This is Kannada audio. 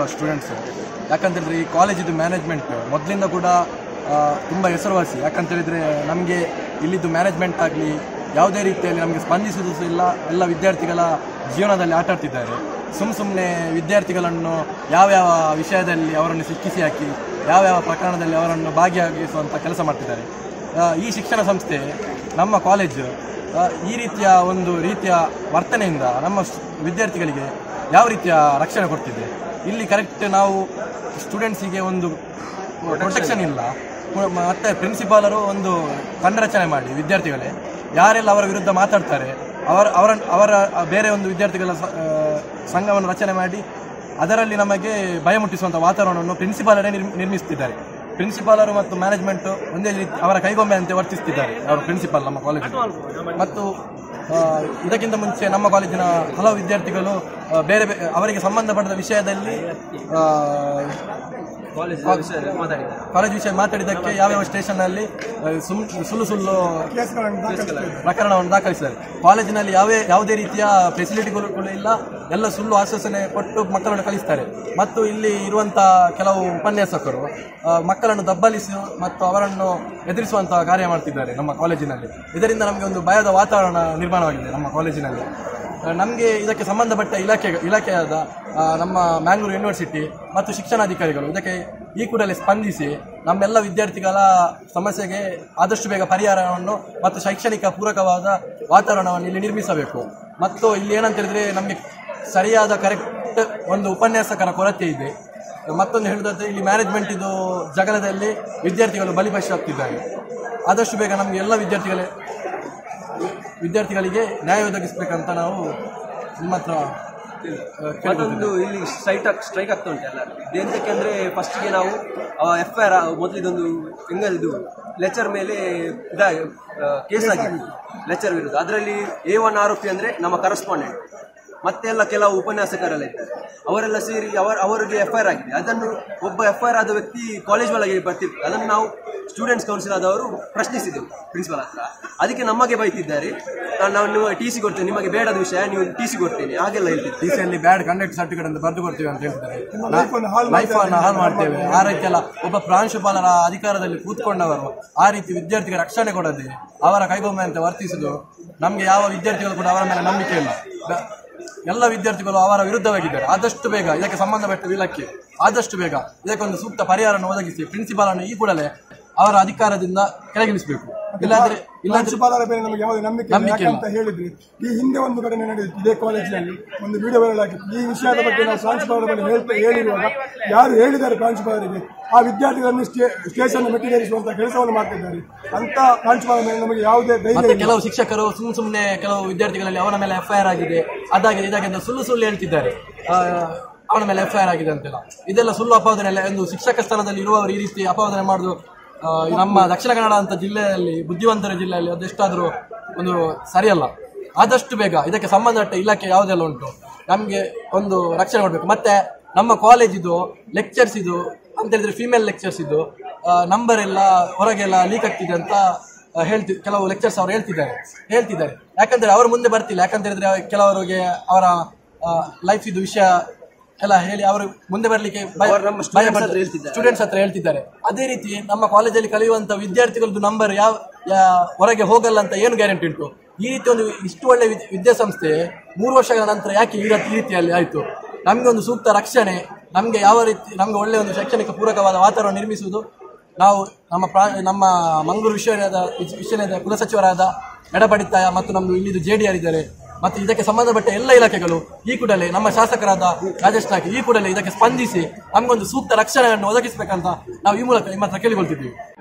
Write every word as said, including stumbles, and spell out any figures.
ಸ್ಟೂಡೆಂಟ್ಸ್. ಯಾಕಂತೇಳಿದ್ರೆ ಈ ಕಾಲೇಜಿದು ಮ್ಯಾನೇಜ್ಮೆಂಟ್ ಮೊದಲಿಂದ ಕೂಡ ತುಂಬ ಹೆಸರುವಾಸಿ. ಯಾಕಂತೇಳಿದರೆ ನಮಗೆ ಇಲ್ಲಿದ್ದು ಮ್ಯಾನೇಜ್ಮೆಂಟ್ ಆಗಲಿ ಯಾವುದೇ ರೀತಿಯಲ್ಲಿ ನಮಗೆ ಸ್ಪಂದಿಸುವುದು ಇಲ್ಲ. ಎಲ್ಲ ವಿದ್ಯಾರ್ಥಿಗಳ ಜೀವನದಲ್ಲಿ ಆಟ ಆಡ್ತಿದ್ದಾರೆ. ಸುಮ್ಮ ಸುಮ್ಮನೆ ವಿದ್ಯಾರ್ಥಿಗಳನ್ನು ಯಾವ್ಯಾವ ವಿಷಯದಲ್ಲಿ ಅವರನ್ನು ಸಿಕ್ಕಿಸಿ ಹಾಕಿ ಯಾವ್ಯಾವ ಪ್ರಕರಣದಲ್ಲಿ ಅವರನ್ನು ಭಾಗಿಯಾಗಿಸುವಂಥ ಕೆಲಸ ಮಾಡ್ತಿದ್ದಾರೆ. ಈ ಶಿಕ್ಷಣ ಸಂಸ್ಥೆ ನಮ್ಮ ಕಾಲೇಜು ಈ ರೀತಿಯ ಒಂದು ರೀತಿಯ ವರ್ತನೆಯಿಂದ ನಮ್ಮ ವಿದ್ಯಾರ್ಥಿಗಳಿಗೆ ಯಾವ ರೀತಿಯ ರಕ್ಷಣೆ ಕೊಡ್ತಿದೆ. ಇಲ್ಲಿ ಕರೆಕ್ಟ್ ನಾವು ಸ್ಟೂಡೆಂಟ್ಸಿಗೆ ಒಂದು ಪ್ರೊಟೆಕ್ಷನ್ ಇಲ್ಲ. ಮತ್ತು ಪ್ರಿನ್ಸಿಪಾಲರು ಒಂದು ತಂಡ ರಚನೆ ಮಾಡಿ ವಿದ್ಯಾರ್ಥಿಗಳೇ ಯಾರೆಲ್ಲ ಅವರ ವಿರುದ್ಧ ಮಾತಾಡ್ತಾರೆ ಅವರ ಅವರ ಅವರ ಬೇರೆ ಒಂದು ವಿದ್ಯಾರ್ಥಿಗಳ ಸಂಘವನ್ನು ರಚನೆ ಮಾಡಿ ಅದರಲ್ಲಿ ನಮಗೆ ಭಯ ಮುಟ್ಟಿಸುವಂಥ ವಾತಾವರಣವನ್ನು ಪ್ರಿನ್ಸಿಪಾಲರೇ ನಿರ್ಮಿಸ್ತಿದ್ದಾರೆ. ಪ್ರಿನ್ಸಿಪಾಲರು ಮತ್ತು ಮ್ಯಾನೇಜ್ಮೆಂಟು ಒಂದೇ ರೀತಿ ಅವರ ಕೈಗೊಂಬೆಯಂತೆ ವರ್ತಿಸ್ತಿದ್ದಾರೆ ಅವರು ಪ್ರಿನ್ಸಿಪಾಲ್ ನಮ್ಮ ಕಾಲೇಜಿನ. ಮತ್ತು ಇದಕ್ಕಿಂತ ಮುಂಚೆ ನಮ್ಮ ಕಾಲೇಜಿನ ಹಲವು ವಿದ್ಯಾರ್ಥಿಗಳು ಬೇರೆ ಅವರಿಗೆ ಸಂಬಂಧಪಟ್ಟ ವಿಷಯದಲ್ಲಿ ಕಾಲೇಜ್ ವಿಷಯ ಮಾತಾಡಿದ್ದಕ್ಕೆ ಯಾವ್ಯಾವ ಸ್ಟೇಷನ್ನಲ್ಲಿ ಸುಮ್ ಸುಳ್ಳು ಸುಳ್ಳು ಪ್ರಕರಣವನ್ನು ದಾಖಲಿಸಿದ್ದಾರೆ. ಕಾಲೇಜಿನಲ್ಲಿ ಯಾವೇ ಯಾವುದೇ ರೀತಿಯ ಫೆಸಿಲಿಟಿಗಳು ಇಲ್ಲ. ಎಲ್ಲ ಸುಳ್ಳು ಆಶ್ವಾಸನೆ ಕೊಟ್ಟು ಮಕ್ಕಳನ್ನು ಕಲಿಸ್ತಾರೆ. ಮತ್ತು ಇಲ್ಲಿ ಇರುವಂಥ ಕೆಲವು ಉಪನ್ಯಾಸಕರು ಮಕ್ಕಳನ್ನು ದಬ್ಬಲಿಸಿ ಮತ್ತು ಅವರನ್ನು ಎದುರಿಸುವಂತಹ ಕಾರ್ಯ ಮಾಡ್ತಿದ್ದಾರೆ ನಮ್ಮ ಕಾಲೇಜಿನಲ್ಲಿ. ಇದರಿಂದ ನಮಗೆ ಒಂದು ಭಯದ ವಾತಾವರಣ ನಿರ್ಮಾಣವಾಗಿದೆ ನಮ್ಮ ಕಾಲೇಜಿನಲ್ಲಿ. ನಮಗೆ ಇದಕ್ಕೆ ಸಂಬಂಧಪಟ್ಟ ಇಲಾಖೆ ಇಲಾಖೆಯಾದ ನಮ್ಮ ಮ್ಯಾಂಗ್ಳೂರು ಯೂನಿವರ್ಸಿಟಿ ಮತ್ತು ಶಿಕ್ಷಣಾಧಿಕಾರಿಗಳು ಇದಕ್ಕೆ ಈ ಕೂಡಲೇ ಸ್ಪಂದಿಸಿ ನಮ್ಮೆಲ್ಲ ವಿದ್ಯಾರ್ಥಿಗಳ ಸಮಸ್ಯೆಗೆ ಆದಷ್ಟು ಬೇಗ ಪರಿಹಾರವನ್ನು ಮತ್ತು ಶೈಕ್ಷಣಿಕ ಪೂರಕವಾದ ವಾತಾವರಣವನ್ನು ಇಲ್ಲಿ ನಿರ್ಮಿಸಬೇಕು. ಮತ್ತು ಇಲ್ಲಿ ಏನಂತ ಹೇಳಿದ್ರೆ ನಮಗೆ ಸರಿಯಾದ ಕರೆಕ್ಟ್ ಒಂದು ಉಪನ್ಯಾಸಕರ ಕೊರತೆ ಇದೆ. ಮತ್ತೊಂದು ಹೇಳಿದ್ರೆ ಇಲ್ಲಿ ಮ್ಯಾನೇಜ್ಮೆಂಟ್ ಇದು ಜಗಳದಲ್ಲಿ ವಿದ್ಯಾರ್ಥಿಗಳು ಬಲಿಪಶುವಾಗ್ತಿದ್ದಾರೆ. ಆದಷ್ಟು ಬೇಗ ನಮಗೆ ಎಲ್ಲ ವಿದ್ಯಾರ್ಥಿಗಳೇ ವಿದ್ಯಾರ್ಥಿಗಳಿಗೆ ನ್ಯಾಯ ಒದಗಿಸಬೇಕಂತ ನಾವು ನಿಮ್ಮ ಹತ್ರ ಮತ್ತೊಂದು ಇಲ್ಲಿ ಸ್ಟ್ರೈಕ್ ಸ್ಟ್ರೈಕ್ ಆಗ್ತಾ ಉಂಟಲ್ಲ ಎಂತಕ್ಕೆ ಅಂದರೆ ಫಸ್ಟಿಗೆ ನಾವು ಎಫ್ ಐ ಆರ್ ಮೊದಲಿದೊಂದು ಹೆಂಗದು ಲೆಕ್ಚರ್ ಮೇಲೆ ಇದ ಕೇಸ್ ಆಗಿತ್ತು ಲೆಕ್ಚರ್ ವಿರುದ್ಧ. ಅದರಲ್ಲಿ ಎ ಒನ್ ಆರೋಪಿ ಅಂದರೆ ನಮ್ಮ ಕರೆಸ್ಪಾಂಡೆಂಟ್ ಮತ್ತೆ ಎಲ್ಲ ಕೆಲವು ಉಪನ್ಯಾಸಕರೆಲ್ಲ ಇದ್ದಾರೆ. ಅವರೆಲ್ಲ ಸೇರಿ ಅವರ ಅವರಿಗೆ ಎಫ್ ಐ ಆರ್ ಆಗಿದೆ. ಅದನ್ನು ಒಬ್ಬ ಎಫ್ ಐ ಆರ್ ಆದ ವ್ಯಕ್ತಿ ಕಾಲೇಜ್ ಒಳಗೆ ಬರ್ತಿರ್ತಾರೆ. ಅದನ್ನು ನಾವು ಸ್ಟೂಡೆಂಟ್ಸ್ ಕೌನ್ಸಿಲ್ ಆದವರು ಪ್ರಶ್ನಿಸಿದೆವು ಪ್ರಿನ್ಸಿಪಲ್ ಹತ್ರ. ಅದಕ್ಕೆ ನಮಗೆ ಬೈತಿದ್ದಾರೆ, ನಾವು ನೀವು ಟಿ ಸಿ ಕೊಡ್ತೇವೆ, ನಿಮಗೆ ಬೇಡದ ವಿಷಯ ನೀವು ಟಿ ಸಿ ಕೊಡ್ತೇನೆ ಹಾಗೆಲ್ಲ ಹೇಳ್ತೀವಿ. ಟಿ ಸಿಯಲ್ಲಿ ಬ್ಯಾಡ್ ಕಂಡಕ್ಟ್ ಸರ್ಟಿಫಿಕೇಟ್ ಅಂತ ಬರೆದು ಕೊಡ್ತೇವೆ ಅಂತ ಹೇಳ್ತಾರೆ. ಲೈಫನ್ನು ಹಾಳು ಮಾಡ್ತೇವೆ. ಆ ರೀತಿಯಲ್ಲ ಒಬ್ಬ ಪ್ರಾಂಶುಪಾಲರ ಅಧಿಕಾರದಲ್ಲಿ ಕೂತ್ಕೊಂಡವರು ಆ ರೀತಿ ವಿದ್ಯಾರ್ಥಿಗೆ ರಕ್ಷಣೆ ಕೊಡದೆ ಅವರ ಕೈಗೊಮ್ಮೆ ಅಂತ ವರ್ತಿಸುವುದು ನಮಗೆ ಯಾವ ವಿದ್ಯಾರ್ಥಿಗಳು ಕೂಡ ಅವರ ಮೇಲೆ ನಂಬಿಕೆ ಇಲ್ಲ. ಎಲ್ಲ ವಿದ್ಯಾರ್ಥಿಗಳು ಅವರ ವಿರುದ್ಧವಾಗಿದ್ದಾರೆ. ಆದಷ್ಟು ಬೇಗ ಇದಕ್ಕೆ ಸಂಬಂಧಪಟ್ಟ ಇಲಾಖೆ ಆದಷ್ಟು ಬೇಗ ಇದಕ್ಕೊಂದು ಸೂಕ್ತ ಪರಿಹಾರವನ್ನು ಒದಗಿಸಿ ಪ್ರಿನ್ಸಿಪಾಲನ್ನು ಈ ಕೂಡಲೇ ಅವರ ಅಧಿಕಾರದಿಂದ ಕೆಳಗಿಳಿಸಬೇಕು. ಇಲ್ಲಾಂದ್ರೆ ಪ್ರಾಂಶುಪಾಲರ ಮೇಲೆ ನಮಗೆ ಯಾವುದೇ ನಂಬಿಕೆ ಅಂತ ಹೇಳಿದ್ರಿ. ಈ ಹಿಂದೆ ಒಂದು ಘಟನೆ ನಡೆದಿತ್ತು ಇದೇ ಕಾಲೇಜಿನಲ್ಲಿ, ಒಂದು ವಿಡಿಯೋ ವೈರಲ್ ಆಗಿತ್ತು. ಈ ವಿಷಯದ ಬಗ್ಗೆ ನಾವು ಪ್ರಾಂಶುಪಾಲರ ಬಗ್ಗೆ ಹೇಳ್ತಾ ಹೇಳಿರುವಾಗ ಯಾರು ಹೇಳಿದ್ದಾರೆ ಪ್ರಾಂಶುಪಾಲರಿಗೆ ಆ ವಿದ್ಯಾರ್ಥಿಗಳನ್ನು ಸ್ಟೇಷನ್ ಮೆಟ್ಟಿಗೇರಿಸುವಂತ ಕೆಲಸವನ್ನು ಮಾಡ್ತಿದ್ದಾರೆ ಅಂತ ಪ್ರಾಂಶುಪಾಲರ ಮೇಲೆ ನಮಗೆ ಯಾವುದೇ ಧೈರ್ಯ. ಕೆಲವು ಶಿಕ್ಷಕರು ಸುಮ್ ಸುಮ್ಮನೆ ಕೆಲವು ವಿದ್ಯಾರ್ಥಿಗಳಲ್ಲಿ ಅವರ ಮೇಲೆ ಎಫ್ ಐ ಆರ್ ಆಗಿದೆ, ಅದಾಗಿದೆ, ಇದಾಗಿದೆ ಸುಳ್ಳು ಸುಳ್ಳು ಹೇಳ್ತಿದ್ದಾರೆ. ಅವನ ಮೇಲೆ ಎಫ್ ಐ ಆರ್ ಆಗಿದೆ ಅಂತೆಲ್ಲ ಇದೆಲ್ಲ ಸುಳ್ಳು ಅಪಾದನೆ ಎಲ್ಲ. ಒಂದು ಶಿಕ್ಷಕ ಸ್ಥಾನದಲ್ಲಿ ಇರುವವರು ಈ ರೀತಿ ಅಪಾದನೆ ಮಾಡುದು ನಮ್ಮ ದಕ್ಷಿಣ ಕನ್ನಡ ಅಂತ ಜಿಲ್ಲೆಯಲ್ಲಿ ಬುದ್ಧಿವಂತರ ಜಿಲ್ಲೆಯಲ್ಲಿ ಅದೆಷ್ಟಾದರೂ ಒಂದು ಸರಿಯಲ್ಲ. ಆದಷ್ಟು ಬೇಗ ಇದಕ್ಕೆ ಸಂಬಂಧಪಟ್ಟ ಇಲಾಖೆ ಯಾವುದೆಲ್ಲ ಉಂಟು ನಮಗೆ ಒಂದು ರಕ್ಷಣೆ ಕೊಡಬೇಕು. ಮತ್ತೆ ನಮ್ಮ ಕಾಲೇಜಿದು ಲೆಕ್ಚರ್ಸ್ ಇದು ಅಂತ ಹೇಳಿದ್ರೆ ಫೀಮೇಲ್ ಲೆಕ್ಚರ್ಸ್ ಇದು ನಂಬರ್ ಎಲ್ಲ ಹೊರಗೆಲ್ಲ ಲೀಕ್ ಆಗ್ತಿದೆ ಅಂತ ಹೇಳ್ತಿ ಕೆಲವು ಲೆಕ್ಚರ್ಸ್ ಅವರು ಹೇಳ್ತಿದ್ದಾರೆ ಹೇಳ್ತಿದ್ದಾರೆ ಯಾಕಂದ್ರೆ ಅವರು ಮುಂದೆ ಬರ್ತಿಲ್ಲ. ಯಾಕಂತ ಹೇಳಿದ್ರೆ ಕೆಲವರಿಗೆ ಅವರ ಲೈಫ್ ಇದು ವಿಷಯ ಎಲ್ಲ ಹೇಳಿ ಅವರು ಮುಂದೆ ಬರಲಿಕ್ಕೆ ಸ್ಟೂಡೆಂಟ್ಸ್ ಹತ್ರ ಹೇಳ್ತಿದ್ದಾರೆ. ಅದೇ ರೀತಿ ನಮ್ಮ ಕಾಲೇಜಲ್ಲಿ ಕಲಿಯುವಂತ ವಿದ್ಯಾರ್ಥಿಗಳದ್ದು ನಂಬರ್ ಯಾವ ಹೊರಗೆ ಹೋಗಲ್ಲ ಅಂತ ಏನು ಗ್ಯಾರಂಟಿ ಉಂಟು? ಈ ರೀತಿ ಒಂದು ಇಷ್ಟು ಒಳ್ಳೆ ವಿದ್ಯಾಸಂಸ್ಥೆ ಮೂರು ವರ್ಷಗಳ ನಂತರ ಯಾಕೆ ಈ ರೀತಿಯಲ್ಲಿ ಆಯಿತು? ನಮಗೆ ಒಂದು ಸೂಕ್ತ ರಕ್ಷಣೆ, ನಮಗೆ ಯಾವ ರೀತಿ ನಮಗೆ ಒಳ್ಳೆಯ ಒಂದು ಶೈಕ್ಷಣಿಕ ಪೂರಕವಾದ ವಾತಾವರಣ ನಿರ್ಮಿಸುವುದು ನಾವು ನಮ್ಮ ಪ್ರಾ ನಮ್ಮ ಮಂಗಳೂರು ವಿಶ್ವವಿದ್ಯಾಲಯದ ವಿಶ್ವವಿದ್ಯಾಲಯದ ಕುಲಸಚಿವರಾದ ಎಡಪಡಿತಾಯ ಮತ್ತು ನಮ್ಮದು ಇಲ್ಲಿದ್ದು ಜೆ ಡಿ ಆರ್ ಇದ್ದಾರೆ ಮತ್ತು ಇದಕ್ಕೆ ಸಂಬಂಧಪಟ್ಟ ಎಲ್ಲ ಇಲಾಖೆಗಳು ಈ ಕೂಡಲೇ ನಮ್ಮ ಶಾಸಕರಾದ ರಾಜೇಶ್ ನಾಯ್ಕ ಈ ಕೂಡಲೇ ಇದಕ್ಕೆ ಸ್ಪಂದಿಸಿ ನಮಗೊಂದು ಸೂಕ್ತ ರಕ್ಷಣೆಯನ್ನು ಒದಗಿಸಬೇಕಂತ ನಾವು ಈ ಮೂಲಕ ನಿಮ್ಮ ಹತ್ರ ಕೇಳಿಕೊಳ್ತಿದ್ದೀವಿ.